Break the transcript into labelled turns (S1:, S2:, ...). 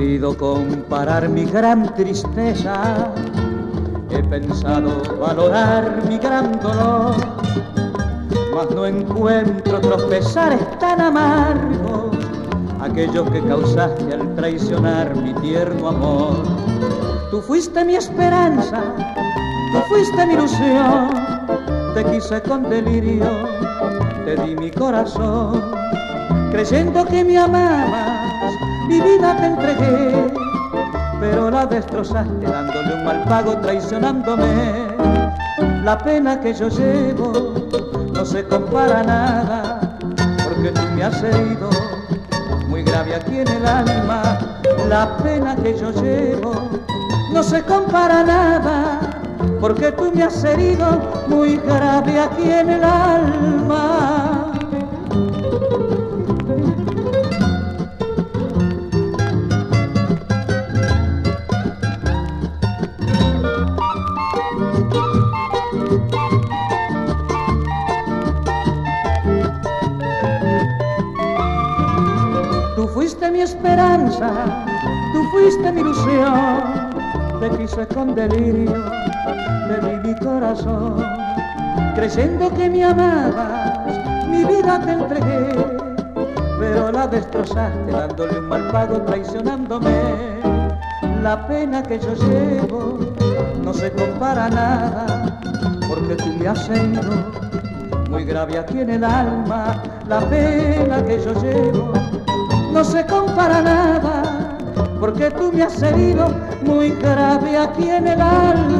S1: querido comparar mi gran tristeza, he pensado valorar mi gran dolor, mas no encuentro otros pesares tan amargos, aquellos que causaste al traicionar mi tierno amor. Tú fuiste mi esperanza, tú fuiste mi ilusión, te quise con delirio, te di mi corazón, creyendo que me amabas, mi vida te entregué, pero la destrozaste dándole un mal pago, traicionándome. La pena que yo llevo no se compara a nada, porque tú me has herido muy grave aquí en el alma. La pena que yo llevo no se compara a nada, porque tú me has herido muy grave aquí en el alma. Tú fuiste mi esperanza, tú fuiste mi ilusión, te quise con delirio, te di mi corazón, creyendo que me amabas, mi vida te entregué, pero la destrozaste dándole un mal pago, traicionándome. La pena que yo llevo no se compara a nada, porque tú me has herido muy grave aquí en el alma. La pena que yo llevo no se compara a nada, porque tú me has herido muy grave aquí en el alma.